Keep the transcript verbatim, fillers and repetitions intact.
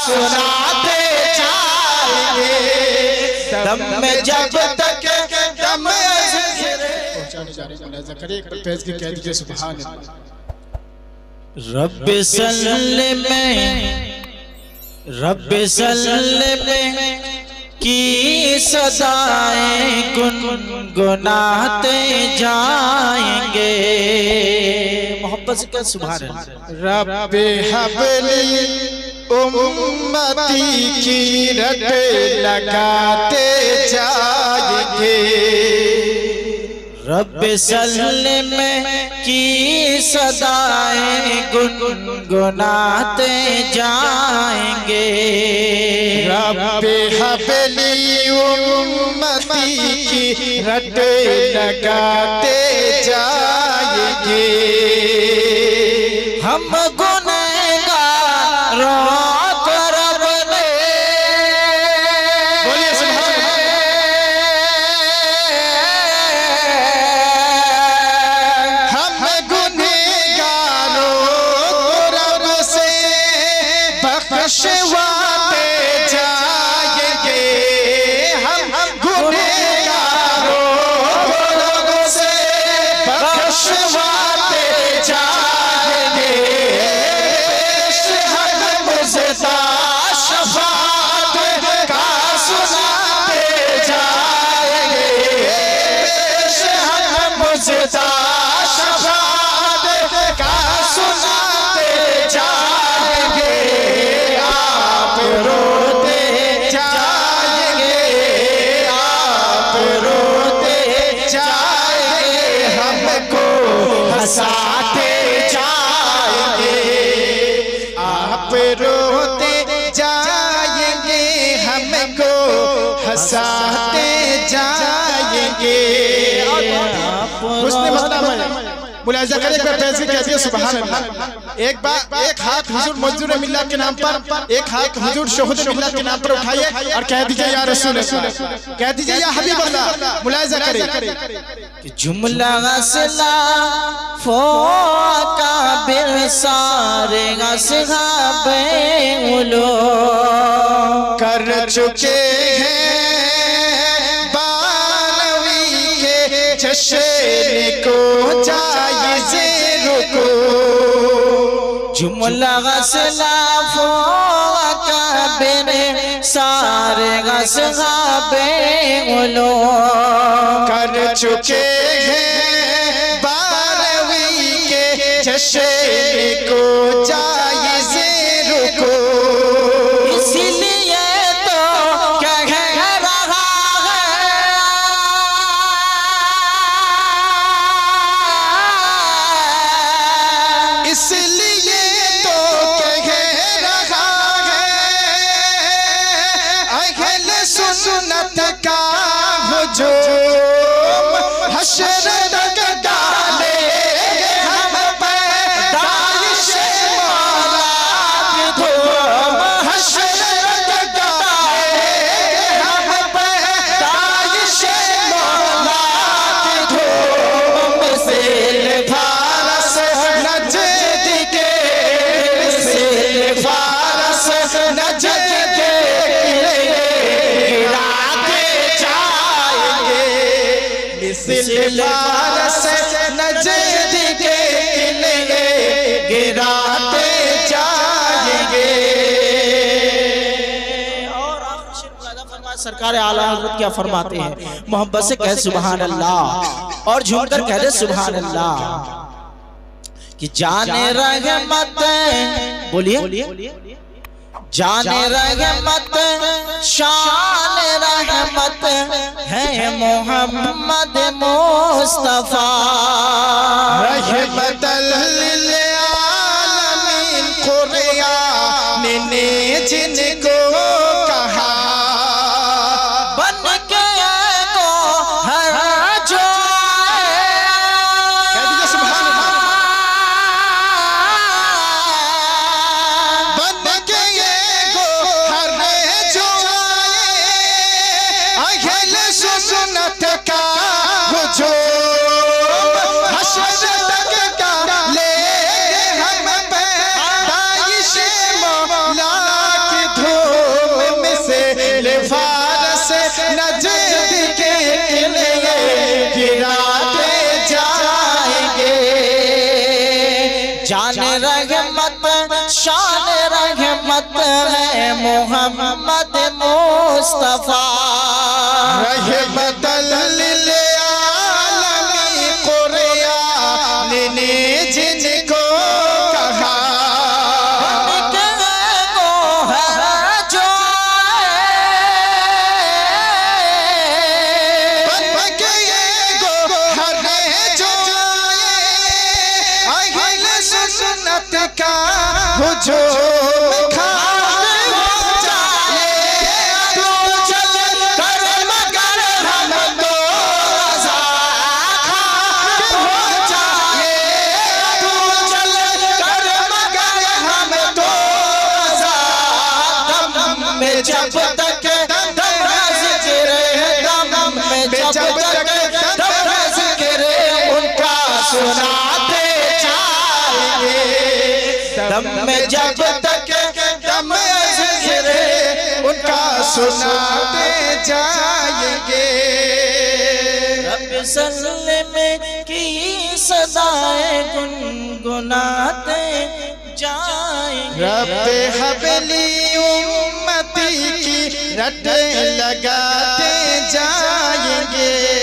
सुनाते जाएंगे दम में जब तक दम पहुंचाने जा रहे हैं ज़करिया एक पेज की कह दीजिए सुभान अल्लाह। रब्बि सल्लि में रब्बि सल्लि में की सदाएं गुनगुनाते जाएंगे। मोहब्बत से सुभान अल्लाह। रब्बि हबली उम्मती की रट लगाते जाएंगे। रब्बि सल्लि में की सदाएं गुनगुनाते जाएंगे। रब्बि हबली उम्मती की रट लगाते जाएंगे। हम गुनहगारों को रब ने बोलिए सुभान बख्शवाते जाएंगे। हम गुनहगारों को से बख्शवाते जाएंगे। हम मुझदा शफाअत का सुनाते जाएंगे। हम मुझदा शफाअत का सुनाते जाएंगे। आप रोते जाएंगे, आप रोते जाएंगे, हमको हंसाते जाएंगे। आप रोते जाएंगे, हमको हंसाते जाएंगे। उसने मतलब मुलाहिजा करें एक पैसे कहती है सुभान अल्लाह। एक बार एक हाथ हुजूर मजदूर मिल्लत के नाम पर, एक हाथ हुजूर शहीद मिल्लत के नाम पर उठाइए और कह दीजिए या रसूल अल्लाह, कह दीजिए या हबीब अल्लाह। मुलाहिजा करें कि जुमला असला फोका बिल सारे असहाबे उलो कर चुके हैं बानवी के जश्न को जायज़े रुको। जुमला असलाफो अकाबिर सारे असहाबे उलो कर चुके हैं बारहवीं के जश्न को जायज़े रुको। इसलिए तो कह रहा इसलिए तो कह रहा है अहले सुन्नत का हुजूम हश्र तक डाले हम पैदाइश मौला की धूम। हश्र तक डाले हम पैदाइश मौला की धूम। से फारस नजद के से फारस नजद के गिराते जाएंगे। मिसल फारस नजद के गिराते जाएंगे। और सरकार आला हज़रत क्या फरमाते हैं, मोहब्बत से कह सुभान अल्लाह और झूमकर कह दे सुभान अल्लाह। कि जाने रहमत बोलिए जाने रहमत शान रहमत है मोहम्मद मुस्तफा। रहमतल लिल आलमीन कुरान ने जिनको कहा बन के को हर जो सुन्नत का हुजूम हश्र तक का ले हम पैदाइश मौला की मोहम्मद मुस्तफा रहमतल लिल आलमी कुरान ने जिनको कहा जो जब तक दम ज़िक्र दम में जब तक दम ज़िक्र उनका सुनाते जाएंगे दम में जब तक दम ज़िक्र उनका सुनाते जाएंगे रब सल्लल्लाहु की सदाएं गुनगुनाते जाएंगे रब हबली उम्मती की रट लगाते जाएंगे।